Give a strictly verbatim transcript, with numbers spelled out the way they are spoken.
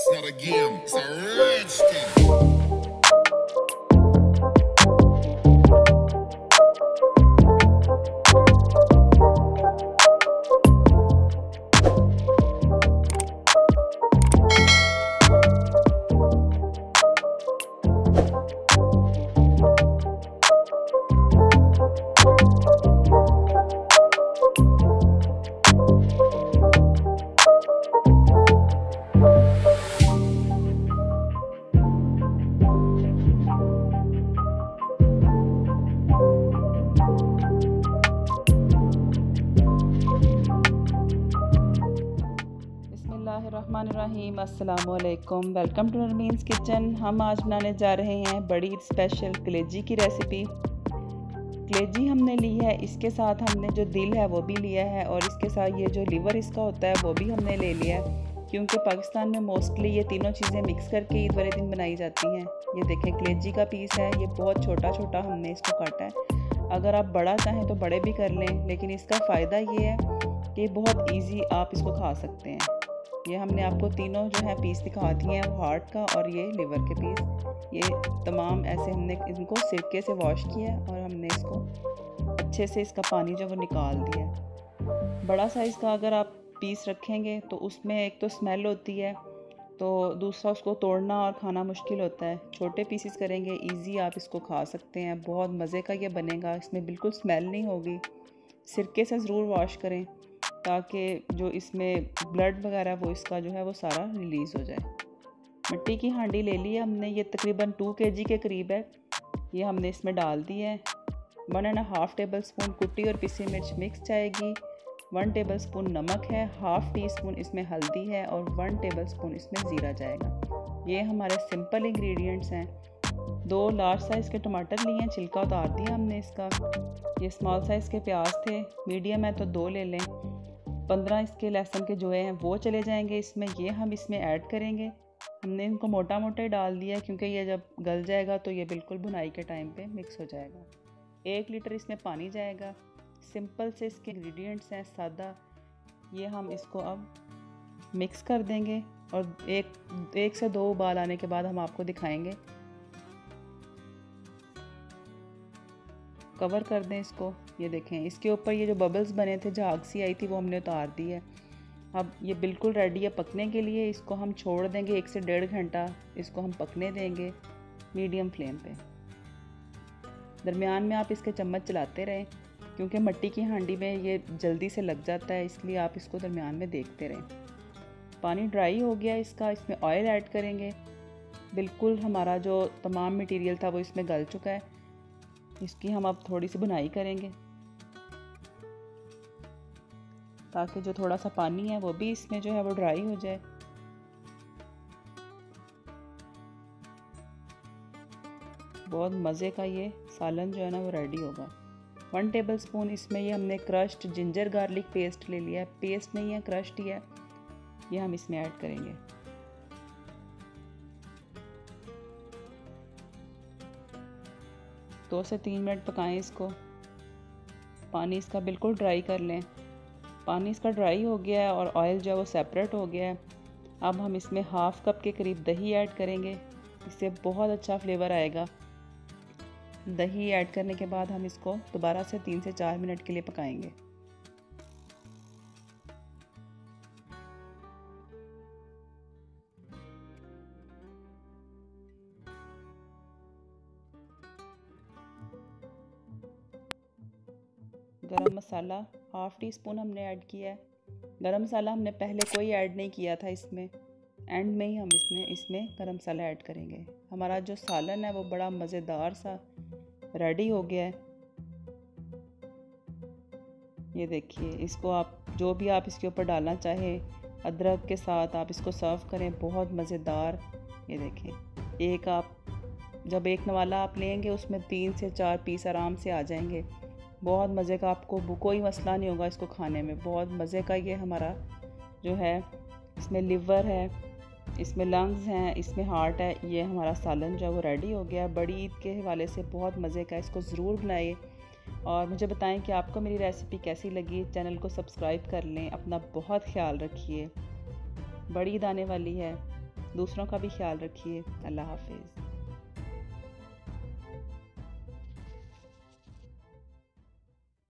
not a game, it's a rich thing. बिस्मिल्लाहिर्रहमानिर्रहीम, अस्सलामुअलैकुम। Welcome to Narmeen's kitchen. हम आज बनाने जा रहे हैं बड़ी स्पेशल कलेजी की रेसिपी। कलेजी हमने ली है, इसके साथ हमने जो दिल है वो भी लिया है और इसके साथ ये जो लीवर इसका होता है वो भी हमने ले लिया है, क्योंकि पाकिस्तान में मोस्टली ये तीनों चीज़ें मिक्स करके ईद वाले दिन बनाई जाती हैं। ये देखें, कलेजी का पीस है, ये बहुत छोटा छोटा हमने इसको काटा है। अगर आप बड़ा चाहें तो बड़े भी कर लें, लेकिन इसका फ़ायदा ये है कि बहुत ईजी आप इसको खा सकते हैं। ये हमने आपको तीनों जो है पीस दिखा दिए हैं, वो हार्ट का और ये लिवर के पीस। ये तमाम ऐसे हमने इनको सिरके से वॉश किया और हमने इसको अच्छे से इसका पानी जो वो निकाल दिया। बड़ा साइज़ का अगर आप पीस रखेंगे तो उसमें एक तो स्मेल होती है, तो दूसरा उसको तोड़ना और खाना मुश्किल होता है। छोटे पीसेस करेंगे इजी आप इसको खा सकते हैं, बहुत मज़े का ये बनेगा, इसमें बिल्कुल स्मेल नहीं होगी। सिरके से ज़रूर वॉश करें ताकि जो इसमें ब्लड वगैरह वो इसका जो है वो सारा रिलीज़ हो जाए। मिट्टी की हांडी ले ली है हमने, ये तकरीबन टू केजी के करीब है। ये हमने इसमें डाल दी है। One and half tablespoon कुटी और पिसी मिर्च मिक्स जाएगी। वन टेबल स्पून नमक है, हाफ़ टी स्पून इसमें हल्दी है और वन टेबल स्पून इसमें ज़ीरा जाएगा। ये हमारे सिंपल इंग्रेडिएंट्स हैं। दो लार्ज साइज़ के टमाटर लिए हैं, छिलका उतार दिया हमने इसका। ये स्मॉल साइज़ के प्याज थे, मीडियम है तो दो ले लें। पंद्रह इसके लहसुन के जो हैं वो चले जाएंगे इसमें। ये हम इसमें ऐड करेंगे। हमने इनको मोटा मोटा ही डाल दिया क्योंकि ये जब गल जाएगा तो ये बिल्कुल भुनाई के टाइम पे मिक्स हो जाएगा। एक लीटर इसमें पानी जाएगा। सिंपल से इसके इंग्रेडिएंट्स हैं, सादा। ये हम इसको अब मिक्स कर देंगे और एक एक से दो उबाल आने के बाद हम आपको दिखाएंगे। कवर कर दें इसको। ये देखें, इसके ऊपर ये जो बबल्स बने थे, झाग सी आई थी, वो हमने उतार दी है। अब ये बिल्कुल रेडी है पकने के लिए। इसको हम छोड़ देंगे एक से डेढ़ घंटा, इसको हम पकने देंगे मीडियम फ्लेम पे। दरमियान में आप इसके चम्मच चलाते रहें, क्योंकि मिट्टी की हांडी में ये जल्दी से लग जाता है, इसलिए आप इसको दरमियान में देखते रहें। पानी ड्राई हो गया इसका, इसमें ऑयल ऐड करेंगे। बिल्कुल हमारा जो तमाम मटीरियल था वो इसमें गल चुका है। इसकी हम अब थोड़ी सी बुनाई करेंगे ताकि जो थोड़ा सा पानी है वो भी इसमें जो है वो ड्राई हो जाए। बहुत मज़े का ये सालन जो है ना वो रेडी होगा। वन टेबल स्पून इसमें ये हमने क्रश्ड जिंजर गार्लिक पेस्ट ले लिया है। पेस्ट नहीं है, क्रश्ड ही है। ये हम इसमें ऐड करेंगे। दो से तीन मिनट पकाएं इसको। पानी इसका बिल्कुल ड्राई कर लें। पानी इसका ड्राई हो गया है और ऑयल जो है वो सेपरेट हो गया है। अब हम इसमें हाफ़ कप के करीब दही ऐड करेंगे, इससे बहुत अच्छा फ्लेवर आएगा। दही ऐड करने के बाद हम इसको दोबारा से तीन से चार मिनट के लिए पकाएंगे। Garam masala half teaspoon हमने ऐड किया है। गरम मसाला हमने पहले कोई ऐड नहीं किया था इसमें, एंड में ही हम इसमें इसमें गरम मसाला ऐड करेंगे। हमारा जो सालन है वो बड़ा मज़ेदार सा रेडी हो गया है। ये देखिए, इसको आप जो भी आप इसके ऊपर डालना चाहें, अदरक के साथ आप इसको सर्व करें, बहुत मज़ेदार। ये देखें, एक आप जब एक नवाला आप लेंगे उसमें तीन से चार पीस आराम से आ जाएंगे। बहुत मज़े का, आपको कोई मसला नहीं होगा इसको खाने में। बहुत मज़े का ये हमारा जो है, इसमें लिवर है, इसमें लंग्स हैं, इसमें हार्ट है। ये हमारा सालन जो है वो रेडी हो गया। बड़ी ईद के हवाले से बहुत मज़े का, इसको ज़रूर बनाइए और मुझे बताएं कि आपको मेरी रेसिपी कैसी लगी। चैनल को सब्सक्राइब कर लें। अपना बहुत ख्याल रखिए। बड़ी ईद आने वाली है। दूसरों का भी ख्याल रखिए। अल्लाह हाफिज़।